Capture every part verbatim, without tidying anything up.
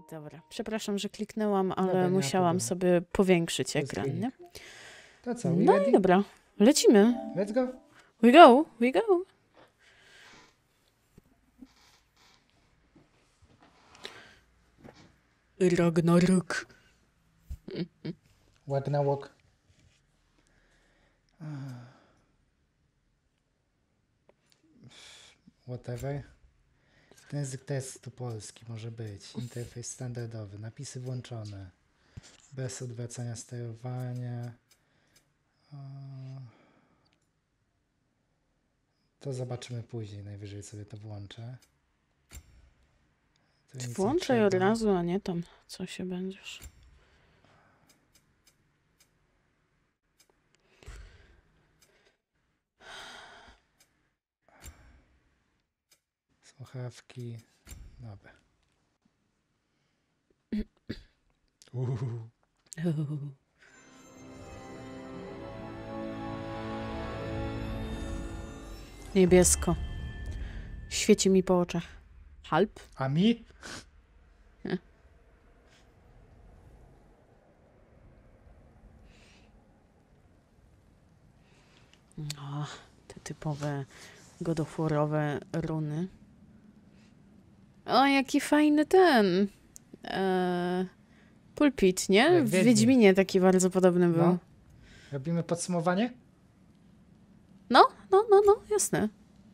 Dobra, przepraszam, że kliknęłam, ale Dobra, nie ma musiałam problemu. sobie powiększyć To jest ekran, wynik. nie? To co, we No ready? i dobra, lecimy. Let's go. We go, we go. Ragnarok. Ragnarok. Whatever. Ten język testu polski może być. Interfejs standardowy. Napisy włączone. Bez odwracania sterowania. O. To zobaczymy później. Najwyżej sobie to włączę. Tu nic nie Włączaj od trzeba. razu, a nie tam, co się będziesz. Słuchawki. Dobra. Uhu. Niebiesko. Świeci mi po oczach. Halp? A mi? O, te typowe godoforowe runy. O, jaki fajny ten. E, pulpit, nie? Jak W Wiedźmin. Wiedźminie taki bardzo podobny był. No. Robimy podsumowanie? No, no, no, no, jasne.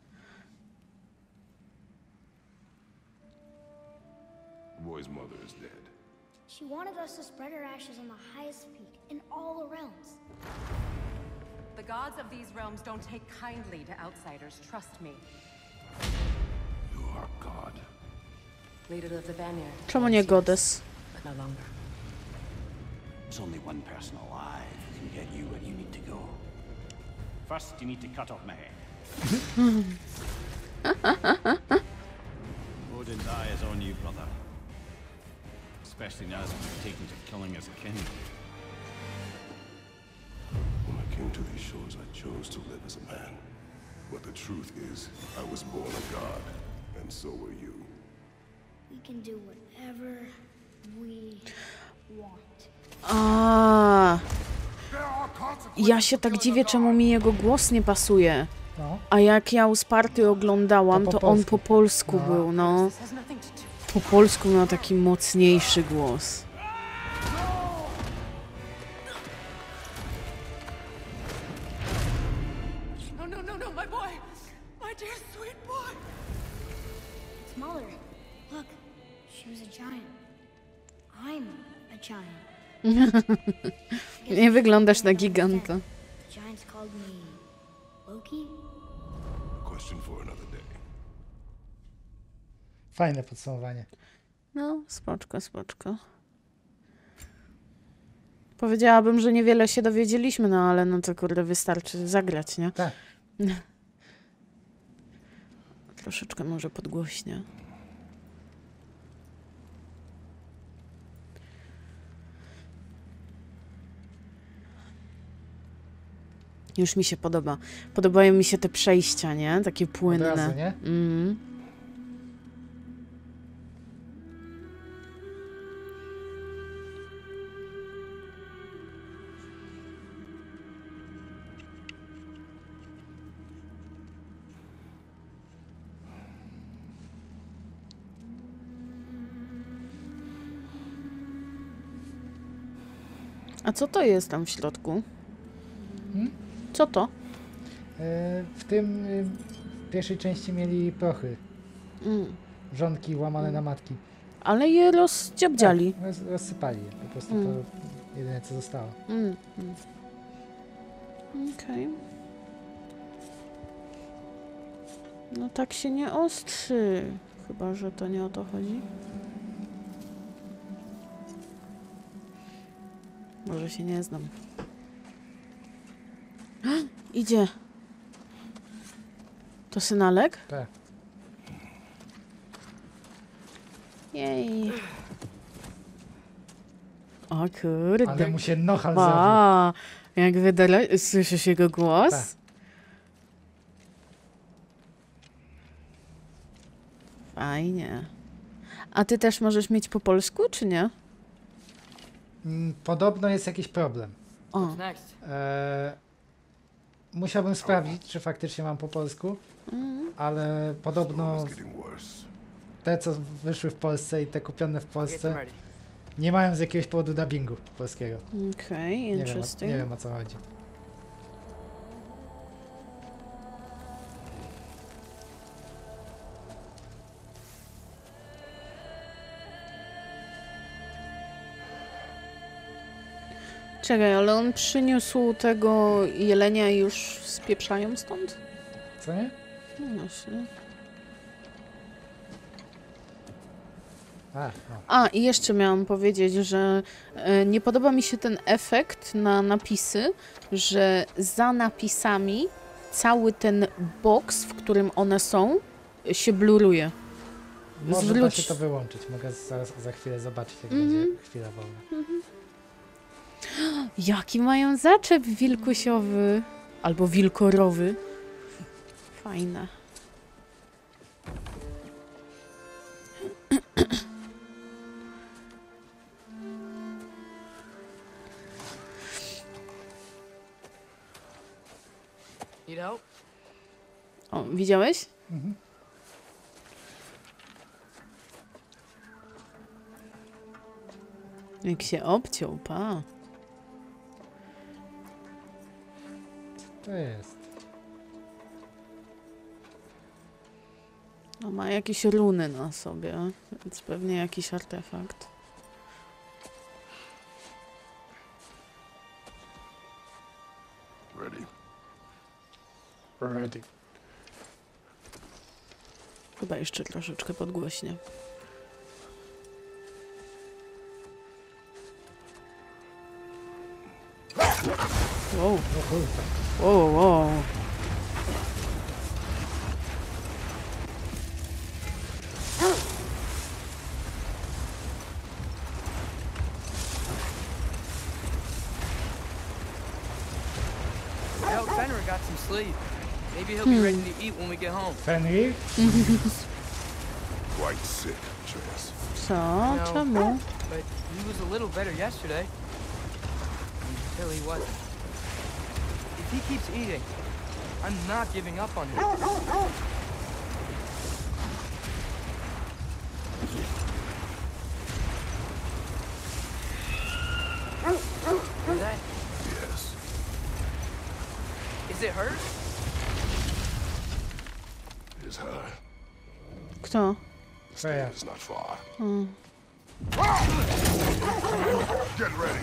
The boy's mother is dead. She wanted us to spread her ashes on the highest peak in all the realms. The gods of these realms don't take kindly to outsiders, trust me. You are God. Leader of the Vanir. Czemu nie goddess? But no longer. There's only one person alive who can get you where you need to go. First, you need to cut off my head. Odin die is on you, brother. Especially now that you've taken to killing as a king. When I came to these shores, I chose to live as a man. But the truth is, I was born a god, and so were you. We can do whatever we want. A, ja się tak dziwię, czemu mi jego głos nie pasuje. No. A jak ja u Sparty oglądałam, To to, po on polsku. po polsku No. był, no. This has nothing to do. Po polsku miał taki mocniejszy głos. No, no, no, no, my boy! My dear sweet boy! It's Mother. Look, she was a giant. I'm a giant. Nie wyglądasz na giganta. The giants called me Loki. Question for another day. Fajne podsumowanie. No, spoczko, spoczko. Powiedziałabym, że niewiele się dowiedzieliśmy, no ale no to kurde wystarczy zagrać, nie? Tak. Troszeczkę może podgłośnie. Już mi się podoba. Podobają mi się te przejścia, nie? Takie Od płynne. razu, nie? Mhm. A co to jest tam w środku? Hmm? Co to? E, W tym y, w pierwszej części mieli prochy. Mm. Wrzątki łamane na matki. Ale je rozdziabdziali. Tak, roz, rozsypali je. Po prostu Mm. to jedyne co zostało. Mm. Mm. Okej. No tak się nie ostrzy. Chyba, że to nie o to chodzi. Może się nie znam. Idzie. To synalek? Tak. Jej. O kurde. Ale mu się nochal zrobił. A, jak wydala... Słyszysz jego głos? Tak. Fajnie. A ty też możesz mieć po polsku, czy nie? Mm, Podobno jest jakiś problem. O, Next. E, musiałbym sprawdzić, czy faktycznie mam po polsku, ale podobno It's getting worse. te, co wyszły w Polsce i te kupione w Get them Polsce, ready. nie mają z jakiegoś powodu dubbingu polskiego. okej, Nie wiem, o, interesting. nie wiem o co chodzi. Czekaj, ale on przyniósł tego jelenia i już spieprzają stąd? Co nie? No właśnie. A, no. A, i jeszcze miałam powiedzieć, że e, nie podoba mi się ten efekt na napisy, że za napisami cały ten boks, w którym one są, się bluruje. Może da Zwróć- się to wyłączyć. Mogę za, za chwilę zobaczyć, jak Mhm. będzie chwila wolna. Jaki mają zaczep wilkusiowy albo wilkorowy. Fajne. Need help? O, widziałeś? Mhm. Jak się obciął, pa. To jest. No, ma jakieś runy na sobie, więc pewnie jakiś artefakt. Ready? Ready. Chyba jeszcze troszeczkę podgłośnie. Wow, O kurwa. wow, wow. I hope Fenrir got some sleep. Maybe he'll be ready to eat when we get home. Fenrir? Quite sick, Atreus. Co? Czemu? But he was a little better yesterday. Until he wasn't. If he keeps eating, I'm not giving up on him. Hear that? Yes. Is it her? It is her. Kto? Freya. It's not far. Hmm. Get ready.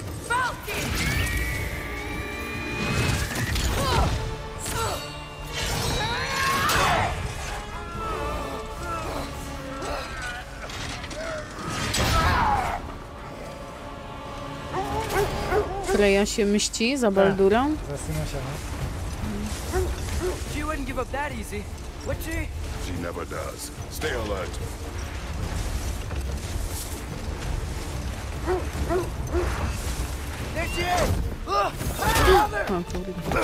Freya się mści za Baldurą? Za Simosia, no. She wouldn't give up that easy, would she? She never does. Stay alert. There she is! Ugh! O kurde.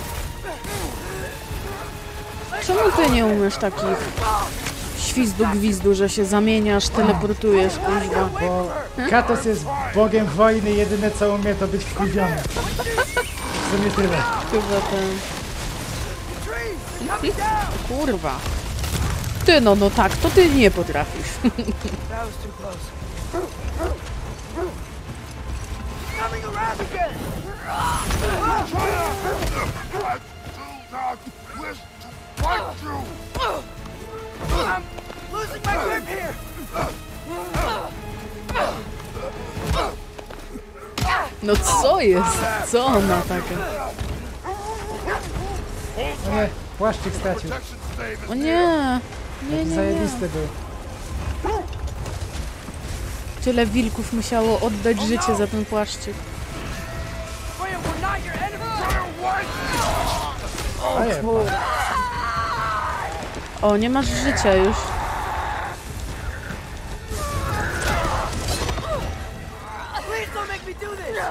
Czemu ty nie umiesz takich świzdu gwizdu, że się zamieniasz, teleportujesz, kuźwa? Bo Kratos jest bogiem wojny, jedyne co umie to być wkurwiony. W sumie tyle. Chyba ten... Kurwa. Ty no, no tak, to ty nie potrafisz. That was too close. Coming around again! I'm losing my grip here! No co jest? Co ona taka? No nie, płaszczyk stracił. O nie! Nie, Taki nie, nie. zajebisty był. Tyle wilków musiało oddać życie za ten płaszczyk. Freya, we're not your enemy! A je, O, nie masz życia już. Please don't make me do this!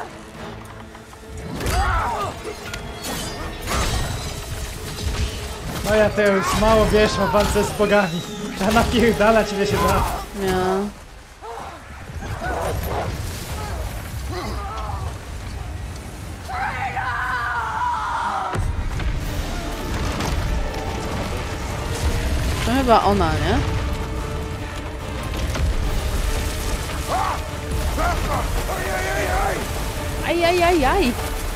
No ja to już mało wiesz o walce z bogami. Trzeba napierdalać ile się da. Nie. To chyba ona, nie? Ajajajaj!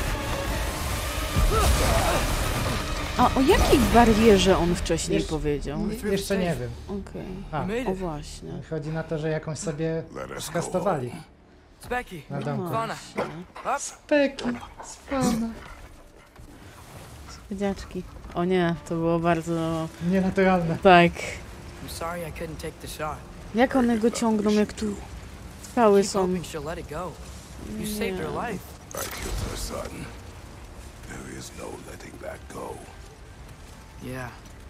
A o jakiej barierze on wcześniej Jeszcze- powiedział? Jeszcze nie wiem. Okej. A, You made O it. właśnie. chodzi na to, że jakąś sobie Let us go skastowali home. It's Becky. na domku. Fauna. Up. Speki, spana. Dziaczki. O nie, to było bardzo... Nienaturalne. Tak. I'm sorry I couldn't take the shot. Jak one go ciągną, jak tu skały Keep są. hoping she'll let it go. You saved her life. I killed her son. There is no letting that go. Yeah.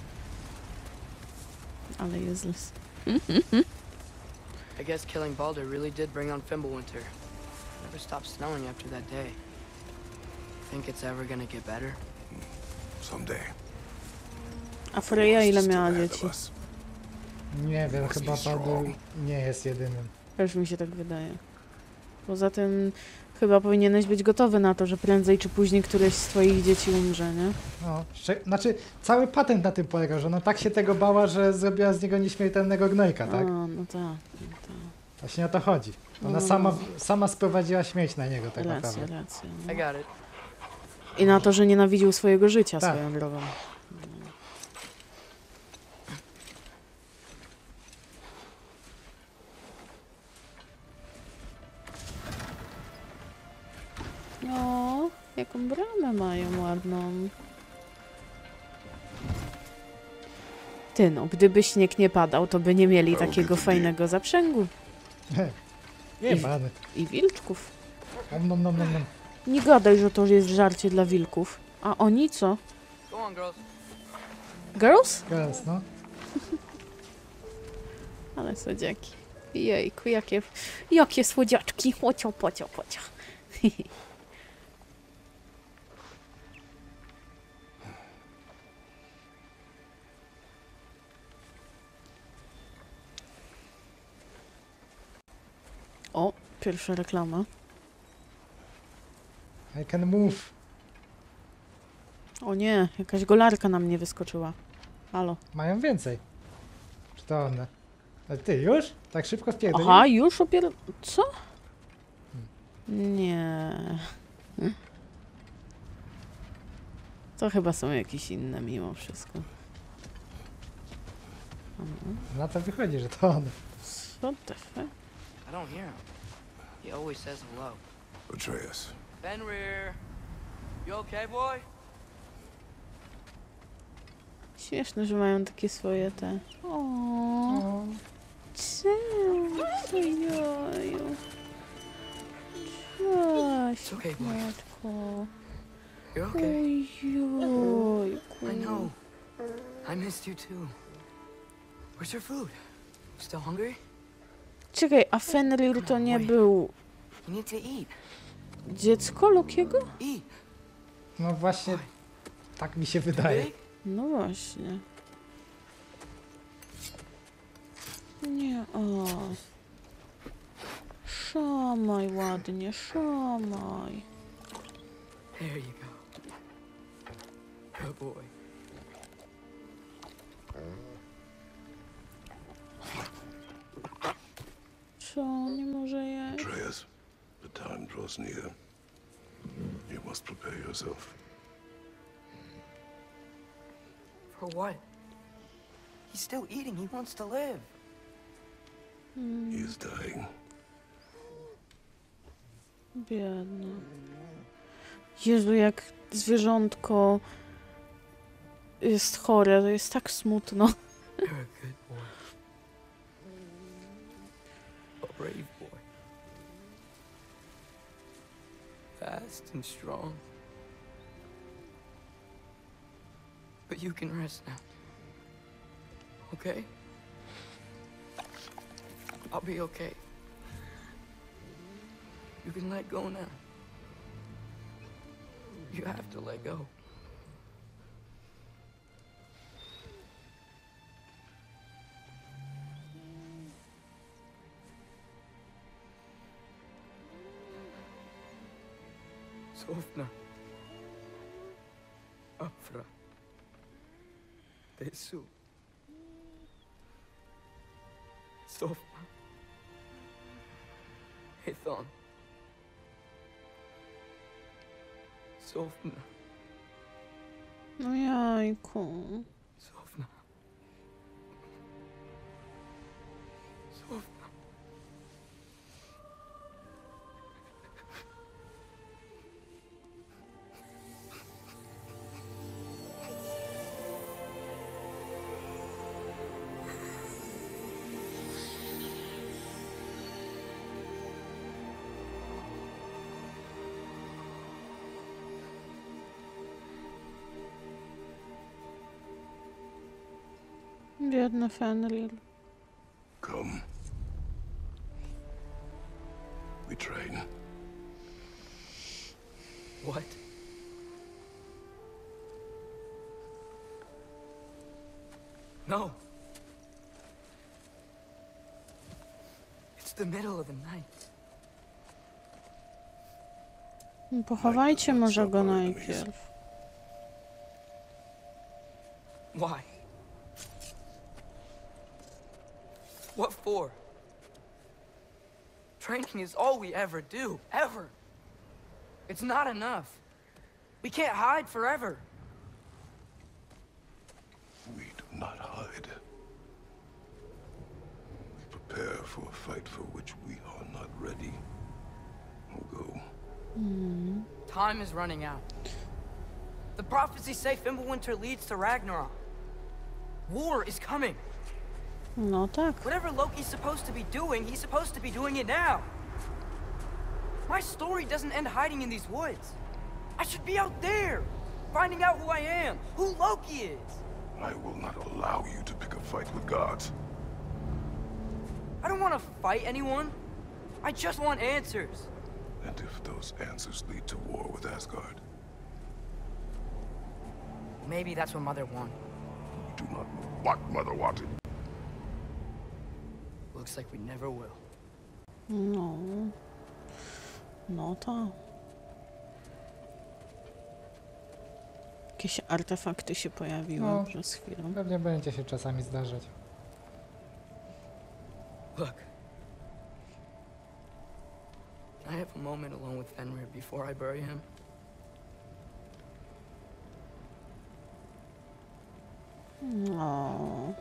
Ale useless. I guess killing Balder really did bring on Fimbulwinter. Never stopped snowing after that day. Think it's ever gonna get better? Someday. A Freya ile It's miała still ahead dzieci? of us. Nie wiem, chyba Baldur nie jest jedynym. Też mi się tak wydaje. Poza tym chyba powinieneś być gotowy na to, że prędzej czy później któreś z twoich dzieci umrze, nie? No, szcze- znaczy cały patent na tym polegał, że ona tak się tego bała, że zrobiła z niego nieśmiertelnego gnojka, tak? A, no tak. No tak. Właśnie o to chodzi. Ona No. sama, sama sprowadziła śmierć na niego tak Racja, naprawdę. racja. I No. got it. I na to, że nienawidził swojego życia Tak. swoją drogą. No, jaką bramę mają ładną. Ty no, gdyby śnieg nie padał, to by nie mieli takiego fajnego zaprzęgu. Nie pany. I wilczków. Nom, nom, nom, nom, nom. Nie gadaj, że to jest żarcie dla wilków. A oni co? Go on, girls. Girls? Girls, no. Ale słodziaki. Jejku, jakie, jakie słodziaczki. Pocio, pocio, pocio. O, pierwsza reklama. I can move. O nie, jakaś golarka na mnie wyskoczyła. Halo. Mają więcej. Czy to one? Ale ty już? Tak szybko wpierdolili? Aha, już opier... Co? Nie. To chyba są jakieś inne mimo wszystko. Na to wychodzi, że to one. What the fuck? I don't hear him. He always says hello. Atreus. Fenrir. You okay, boy? Śmieszne, że mają takie swoje te... O, cześć, ojoju. Cześć, It's okay, boy. matko. You're okay. Ojojku. I know. I missed you too. Where's your food? Still hungry? Czekaj, a Fenrir to nie był You need to eat. dziecko Lokiego? Eat. No właśnie, tak mi się wydaje. Big? No właśnie. Nie, o. Szamaj ładnie, szamaj. There you go. Good boy. Co, nie może jeść? Atreus, the time draws near. You must prepare yourself. For what? He's still eating. He wants to live. He is dying. Biedny. Jezu, jak zwierzątko jest chore, to jest tak smutno. You're a good boy. A brave boy. Fast and strong. But you can rest now. Okay? I'll be okay. You can let go now. You have to let go. Sofna. Afra. Tesu. Sofna. Ethon. Sofna. No jajku. Sofna. Sofna. Biedny Fenrir. Come. We train. What? No. It's the middle of the night. Pochowajcie może go najpierw. Why? What for? Training is all we ever do, ever. It's not enough. We can't hide forever. We do not hide. We prepare for a fight for which we are not ready. We'll go. Mm. Time is running out. The prophecies say Fimbulwinter leads to Ragnarok. War is coming. No tak. Whatever Loki's supposed to be doing, he's supposed to be doing it now. My story doesn't end hiding in these woods. I should be out there, finding out who I am, who Loki is. I will not allow you to pick a fight with gods. I don't want to fight anyone. I just want answers. And if those answers lead to war with Asgard? Maybe that's what Mother wanted. You do not know what Mother wanted. Looks like we never will. No. No to. Jakieś artefakty się pojawiły No. przez chwilę. Pewnie będzie się czasami zdarzać. Look. Can I have a moment alone with Fenrir before I bury him? No.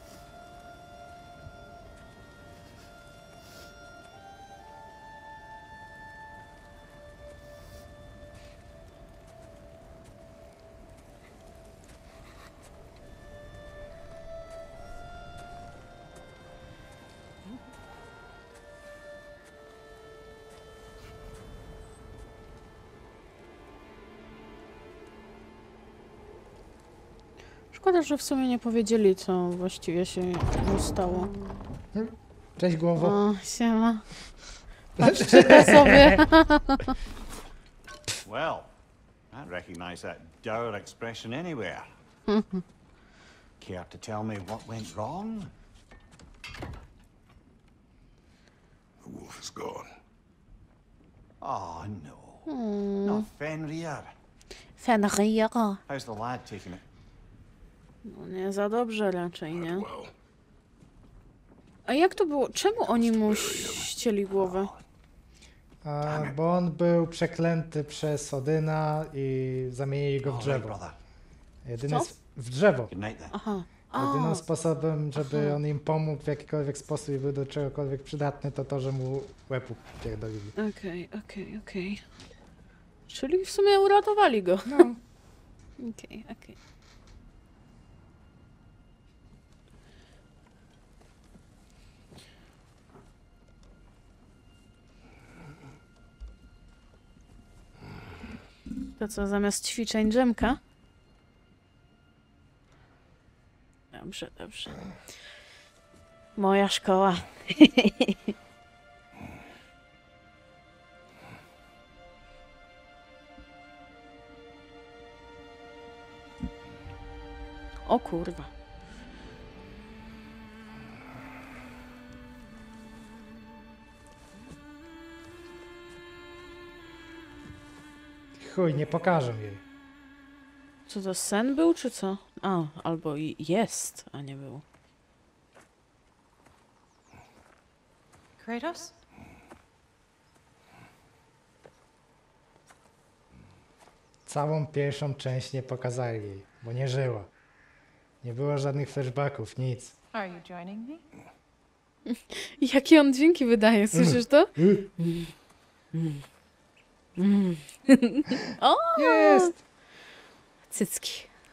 Szkoda, że w sumie nie powiedzieli, co właściwie się mu stało. Cześć głowo. O, siema. Patrzcie to sobie. Well, I recognize that dour expression anywhere. Care to tell me what went wrong? The wolf is gone. Oh, no. Not Fenrir. Fenrir. How's the lad taking it? No nie za dobrze raczej, nie? Not well. A jak to było? Czemu oni mu ścieli głowę? A, bo on był przeklęty przez Odyna i zamienili go w All right, drzewo. brother. Jedyny Co? sp- w drzewo. Good night then. Aha. Jedynym A, sposobem, żeby on im pomógł w jakikolwiek sposób i był do czegokolwiek przydatny, to to, że mu łeb upierdolili. okej, okej, okej. Czyli w sumie uratowali go. No. Okej, okej. To co, zamiast ćwiczeń dżemka? Dobrze, dobrze. Moja szkoła. O kurwa. chuj, nie pokażą jej. Co to, sen był, czy co? A, albo i jest, a nie był. Kratos? Całą pierwszą część nie pokazali jej, bo nie żyła. Nie było żadnych flashbacków, nic. Are you joining me? Jakie on dźwięki wydaje, słyszysz to? O! Jest! Cycki.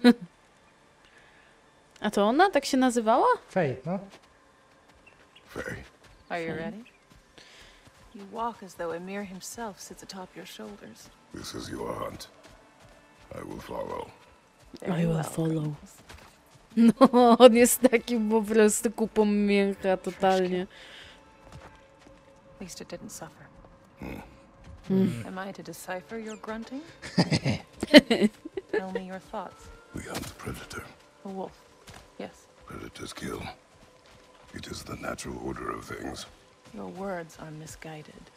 A to ona tak się nazywała? Fej, no. Faye, Are you ready? You walk as though Emir himself sits atop your shoulders. this is your hunt. I will follow. Very I will well, follow. Kratos. No, on jest takim po prostu kupą mięcha totalnie. At least it didn't suffer. Hmm. Am I to decipher your grunting? Tell me your thoughts. We hunt the predator. A wolf. Yes. Predators kill. It is the natural order of things. Your words are misguided.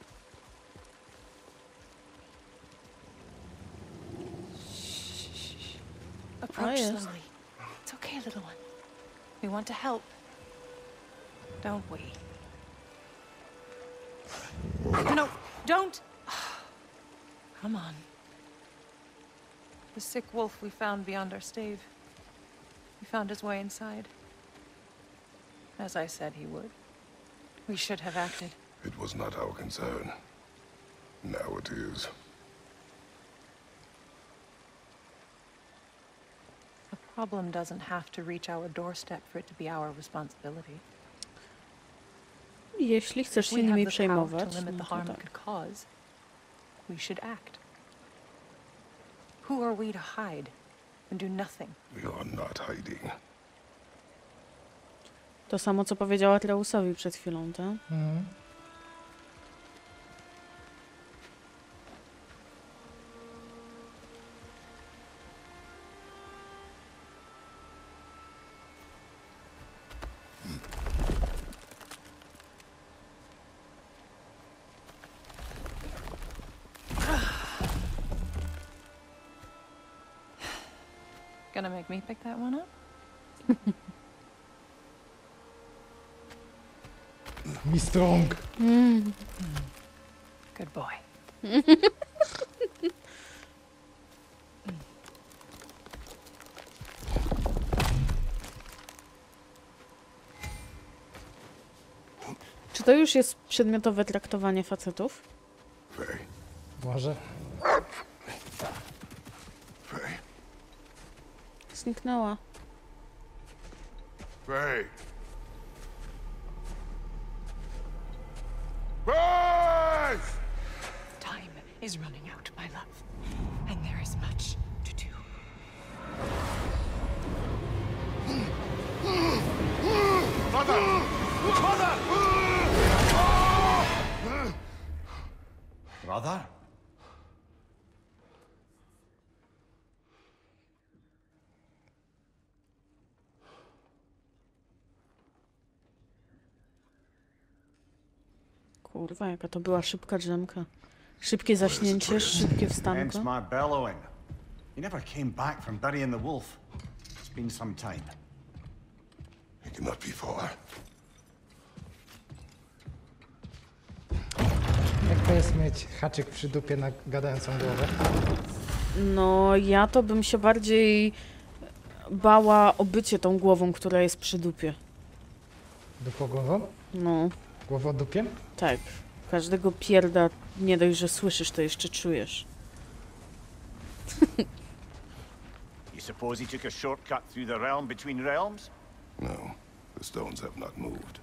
Shh. Approach yes. slowly. It's okay, little one. We want to help. Don't we? No, don't! Come on. The sick wolf we found beyond our stave. He found his way inside. As I said he would. We should have acted. It was not our concern. Now it is. A problem doesn't have to reach our doorstep for it to be our responsibility. Jeśli chcesz się We have nimi the power przejmować, to limit no the to harm it tak. could cause. We should act. Who are we to hide and do nothing? We are not hiding. To samo, co powiedziała Atreusowi przed chwilą, tak? Mhm. Gonna make me pick that one up? Mi strong. Good boy. Czy to już jest przedmiotowe traktowanie facetów? Faye. Może. Faye. Zniknęła. Faye. Faye! Time is running out, my love. And there is much to do. Mother! Mother! Brother? Kurwa, jaka to była szybka drzemka. Szybkie zaśnięcie, szybkie Hence wstanko. my bellowing. You never came back from burying the wolf. It's been some time. It cannot be far. Jak to jest mieć haczyk przy dupie na gadającą głowę? No, ja to bym się bardziej bała o bycie tą głową, która jest przy dupie. Dupogłową? No, Głowodupiem? tak. Każdego pierda, nie dość, że słyszysz, to jeszcze czujesz. You suppose he took a shortcut through the realm between realms? No, the stones have not moved.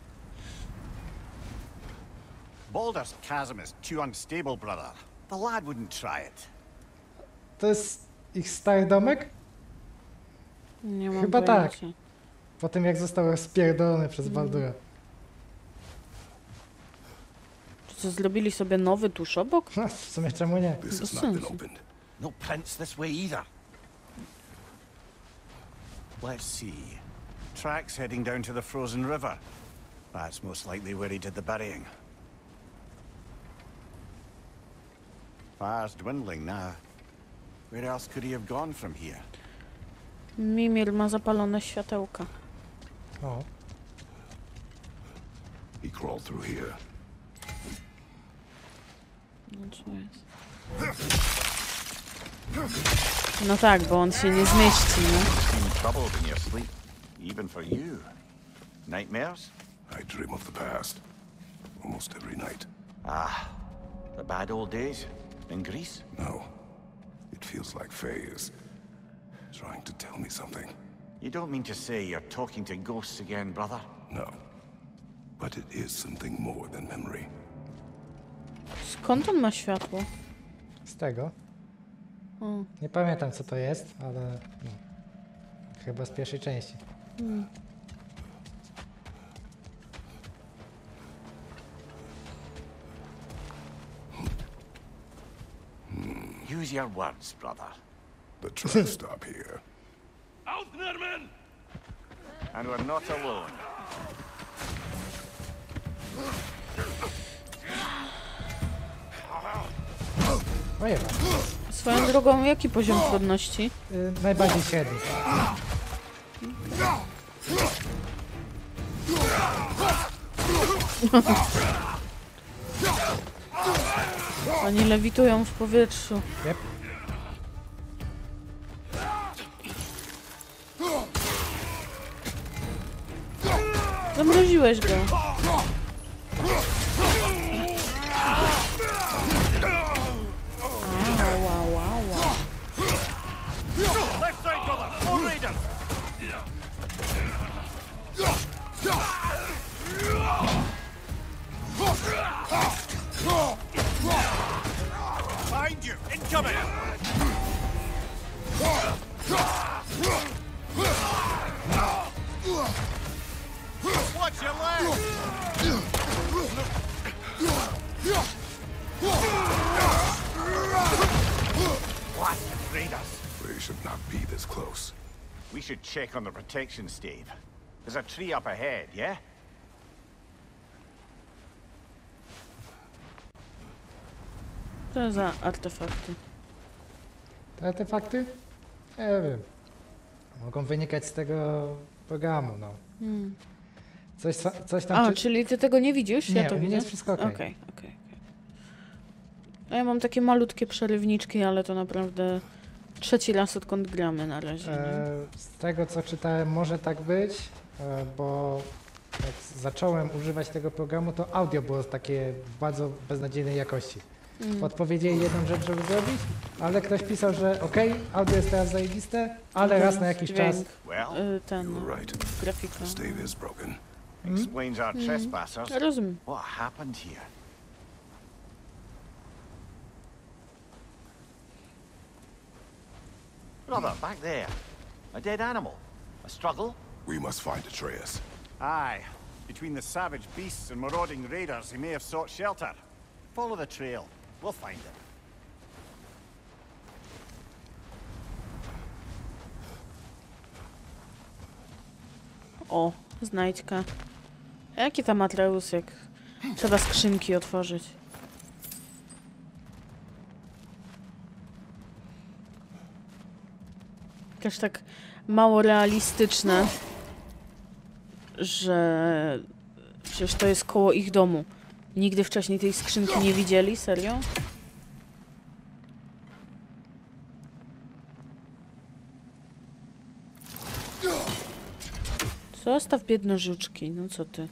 Baldur's Chasm is too unstable, brother. The lad wouldn't try it. To jest ich stary domek? Nie mam Chyba tak. pojęcia. Po tym jak został spierdolony przez Baldura. Czy co, zrobili sobie nowy tuż obok? No, w sumie czemu nie? This Bez has not been sensu. opened. No prints this way either. Let's see. Tracks heading down to the frozen river. That's most likely where he did the burying. Fire's dwindling now. Where else could he have gone from here? Mimir ma zapalone światełka. O, He crawled through here. No, co jest? No tak, bo on się nie zmieści, nie? Been troubled in your sleep, even for you. Nightmares? I dream of the past. Almost every night. Ah, the bad old days in Greece? No. It feels like Faye is trying to tell me something. You don't mean to say you're talking to ghosts again, brother? No. But it is something more than memory. Skąd on ma światło? z tego. O. Nie pamiętam co to jest, ale no, chyba z pierwszej części. Hmm. Use your words, brother. The truck stop here. Aufnehmen! And we're not alone. Ojej, Swoją drogą, jaki poziom trudności? y, najbardziej średni. Oni lewitują w powietrzu. Yep. Zamroziłeś go. Ała, ała, ała. Left side, brother! More raiders! Behind you! Incoming! Watch your leg! Blasted raiders! They should not be this close. We should check on the protection stave. There's a tree up ahead, yeah? Co za artefakty? Te artefakty? Nie wiem. Mogą wynikać z tego programu, no. Hmm. Coś, coś tam... A, czy- czyli ty tego nie widzisz? Nie, Ja to u mnie widzę. jest wszystko okej. Okej, okej, okej. A ja mam takie malutkie przerywniczki, ale to naprawdę trzeci raz odkąd gramy na razie. Nie? E, z tego co czytałem, może tak być, e, bo jak zacząłem używać tego programu, to audio było takie w bardzo beznadziejnej jakości. Mm. Podpowiedzieli jedną rzecz, żeby zrobić, ale ktoś pisał, że okej, audio jest teraz zajebiste, ale raz na jakiś czas. Dźwięk, Well, y, ten, You're right. grafika. The stave is broken. explains our trespassers. Rozumiem. What happened here? Brother, back there. A dead animal. A struggle? We must find Atreus. Aye. Between the savage beasts and marauding raiders, he may have sought shelter. Follow the trail. We'll find him. O, znajdźka. Jaki tam Atreus, jak trzeba skrzynki otworzyć. Też tak mało realistyczne, że przecież to jest koło ich domu. Nigdy wcześniej tej skrzynki nie widzieli? Serio? Zostaw biedne żuczki, no co ty?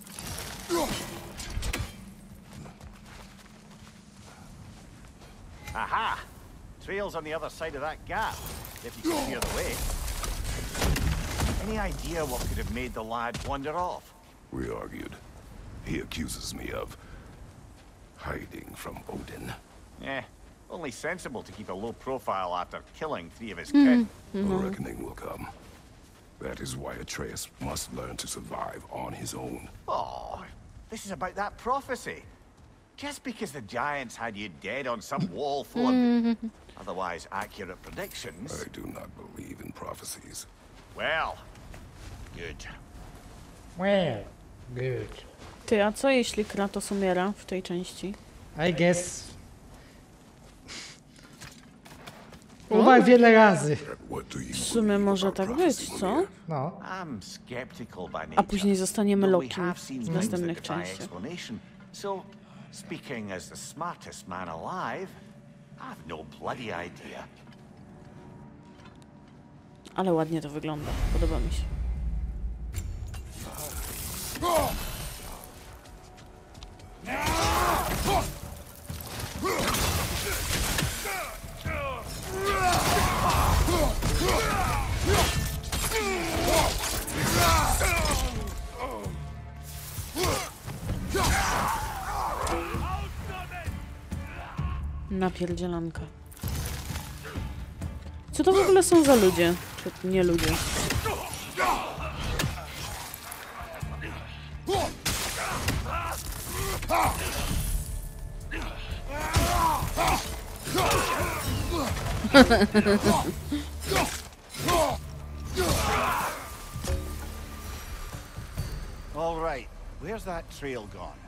Aha! Trail's on the other side of that gap, if you can hear the way. Any idea what could have made the lad wander off? We argued. He accuses me of hiding from Odin. Eh, only sensible to keep a low profile after killing three of his kin. A reckoning will come. That is why Atreus must learn to survive on his own. Oh, this is about that prophecy. Just because the giants had you dead on some wall full of otherwise accurate predictions. I do not believe in prophecies. Well, good. Well, good. Ty, a co jeśli Kratos umiera w tej części? I guess... Umarł wiele razy. What do you W sumie może tak być, co? No. I'm skeptical by nature. A później zostaniemy though we Lokim have seen w things następnych that defy częściach. explanation. So, speaking as the smartest man alive, I've no bloody idea. Ale ładnie to wygląda. Podoba mi się. Napierdzielanka. Co to w ogóle są za ludzie? Czy nie ludzie? All right, where's that trail gone?